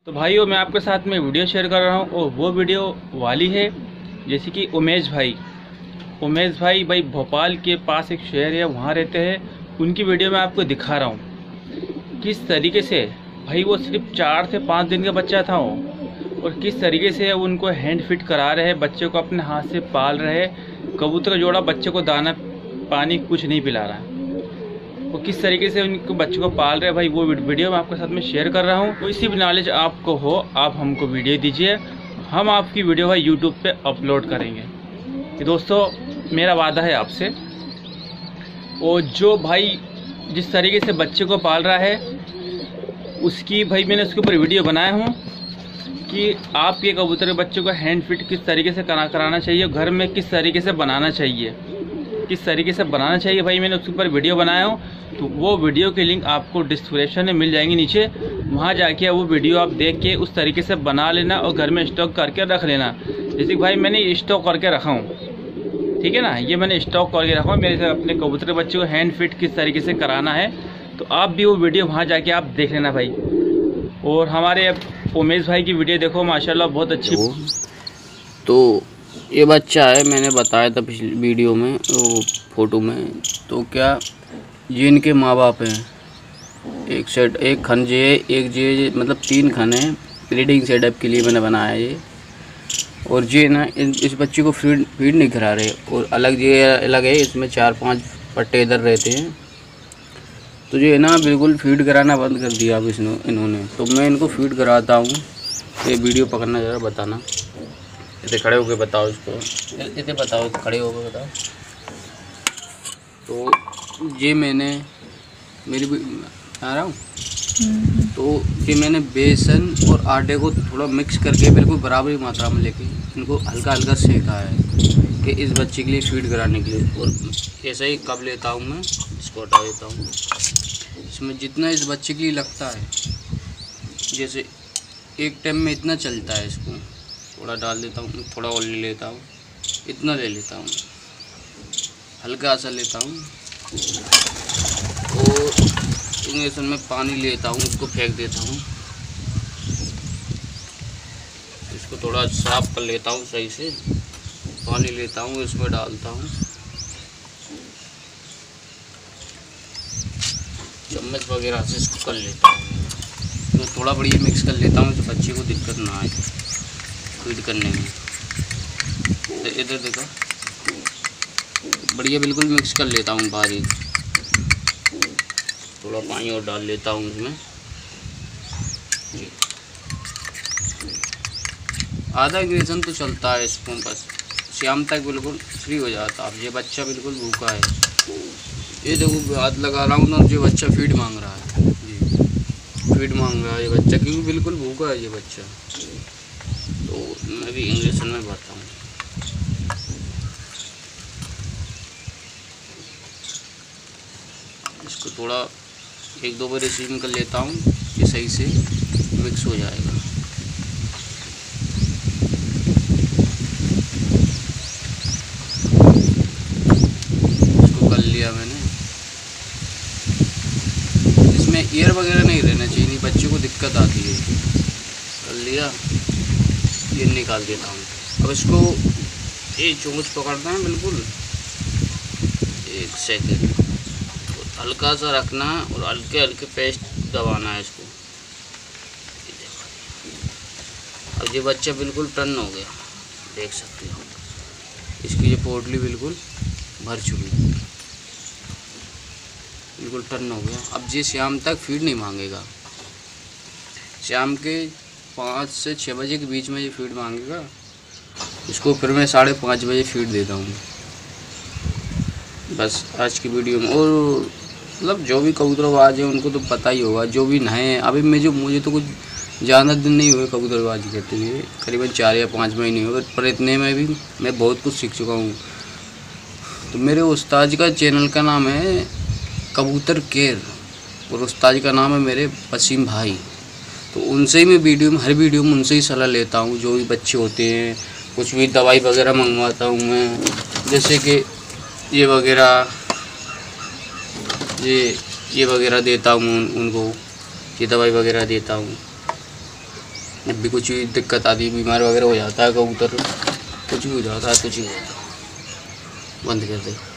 तो भाइयों मैं आपके साथ में वीडियो शेयर कर रहा हूँ और वो वीडियो वाली है जैसे कि उमेश भाई भोपाल के पास एक शहर है, वहाँ रहते हैं। उनकी वीडियो मैं आपको दिखा रहा हूँ किस तरीके से भाई वो सिर्फ 4 से 5 दिन का बच्चा था वो, और किस तरीके से उनको हैंड फिट करा रहे हैं, बच्चे को अपने हाथ से पाल रहे हैं। कबूतर का जोड़ा बच्चे को दाना पानी कुछ नहीं पिला रहा है, वो किस तरीके से उनको बच्चों को पाल रहे हैं भाई, वो वीडियो मैं आपके साथ में शेयर कर रहा हूँ। कोई सी भी नॉलेज आपको हो आप हमको वीडियो दीजिए, हम आपकी वीडियो भाई यूट्यूब पे अपलोड करेंगे। कि दोस्तों मेरा वादा है आपसे, और जो भाई जिस तरीके से बच्चे को पाल रहा है उसकी भाई मैंने उसके ऊपर वीडियो बनाया हूँ कि आपके कबूतर के बच्चों को हैंड फिट किस तरीके से कराना चाहिए, घर में किस तरीके से बनाना चाहिए, भाई मैंने उसके ऊपर वीडियो बनाया हूँ। तो वो वीडियो की लिंक आपको डिस्क्रिप्शन में मिल जाएंगी नीचे, वहाँ जाके वो वीडियो आप देख के उस तरीके से बना लेना और घर में स्टॉक करके रख लेना। जैसे कि भाई मैंने स्टॉक करके रखा हूँ, ठीक है ना, ये मैंने स्टॉक करके रखा हूँ। मेरे से अपने कबूतर के बच्चे को हैंड फिट किस तरीके से कराना है, तो आप भी वो वीडियो वहाँ जाके आप देख लेना भाई। और हमारे उमेश भाई की वीडियो देखो, माशाल्लाह बहुत अच्छी। तो ये बच्चा है, मैंने बताया था पिछली वीडियो में, वो फोटो में। तो क्या ये इनके माँ बाप हैं, एक खन जे, एक जे, मतलब 3 खन है। ब्रीडिंग सेटअप के लिए मैंने बनाया ये। और ये ना इस बच्चे को फीड नहीं करा रहे, और अलग है, इसमें 4-5 पट्टे इधर रहते हैं। तो ये ना बिल्कुल फीड कराना बंद कर दिया अब इन्होंने। तो मैं इनको फीड कराता हूँ। ये वीडियो पकड़ना ज़रा, बताना। इतने खड़े होके बताओ इसको, इतने बताओ, खड़े होके बताओ। तो ये मैंने आ रहा हूँ। तो ये मैंने बेसन और आटे को थोड़ा मिक्स करके बिल्कुल बराबरी मात्रा में लेके इनको हल्का हल्का सेका है कि इस बच्चे के लिए फीड कराने के लिए। और ऐसा ही कब लेता हूँ मैं, इसको हटा देता हूँ। इसमें जितना इस बच्चे के लिए लगता है, जैसे एक टाइम में इतना चलता है, इसको थोड़ा डाल देता हूँ, थोड़ा और ले लेता हूँ, इतना ले लेता हूँ, हल्का सा लेता हूँ। और इंजेक्शन में पानी लेता हूँ, उसको फेंक देता हूँ। इसको थोड़ा साफ कर लेता हूँ सही से, पानी लेता हूँ, इसमें डालता हूँ, चम्मच वगैरह से इसको कर लेता हूँ। तो थोड़ा बढ़िया मिक्स कर लेता हूँ, तो बच्चे को दिक्कत ना आए फीड करने में। इधर देखो, बढ़िया बिल्कुल मिक्स कर लेता हूँ बारीक। थोड़ा पानी और डाल लेता हूँ इसमें, आधा इंग्रेशन तो चलता है इसको, बस शाम तक बिल्कुल फ्री हो जाता। अब ये बच्चा बिल्कुल भूखा है, ये देखो हाथ लगा रहा हूँ ना, जो बच्चा फीड मांग रहा है जी, फीड मांग रहा है ये बच्चा, क्योंकि बिल्कुल भूखा है ये बच्चा। तो मैं भी इंग्रेशन में भरता हूँ। इसको थोड़ा 1-2 बार रिसीव कर लेता हूँ, ये सही से मिक्स हो जाएगा। इसको कर लिया मैंने। इसमें एयर वगैरह नहीं रहना चाहिए, नहीं बच्चे को दिक्कत आती है। कर लिया, ये निकाल देता हूँ। अब इसको ये चोंच पकड़ना है बिल्कुल, 1 सेकेंड, हल्का सा रखना है और हल्के हल्के पेस्ट दबाना है इसको। अब ये बच्चा बिल्कुल टर्न हो गया, देख सकते हो, इसकी ये पोटली बिल्कुल भर चुकी, बिल्कुल टर्न हो गया। अब ये शाम तक फीड नहीं मांगेगा, शाम के 5 से 6 बजे के बीच में ये फीड मांगेगा। इसको फिर मैं 5:30 बजे फीड देता हूँ। बस आज की वीडियो में, और मतलब जो भी कबूतरबाज है उनको तो पता ही होगा, जो भी नए हैं अभी मुझे तो कुछ ज़्यादा दिन नहीं हुए कबूतरबाजी करते हुए, करीबन 4 या 5 महीने हुए, पर इतने में भी मैं बहुत कुछ सीख चुका हूँ। तो मेरे उस्ताद का चैनल का नाम है कबूतर केयर, और उस्ताद का नाम है मेरे वसीम भाई। तो उनसे ही मैं हर वीडियो में उनसे ही सलाह लेता हूँ। जो भी बच्चे होते हैं, कुछ भी दवाई वगैरह मंगवाता हूँ मैं, जैसे कि ये वगैरह देता हूँ उनको, ये दवाई वगैरह देता हूँ। जब भी कुछ भी दिक्कत आती है, बीमार वगैरह हो जाता है कबूतर, कुछ भी हो जाता है, कुछ ही हो जाता है, बंद कर दे।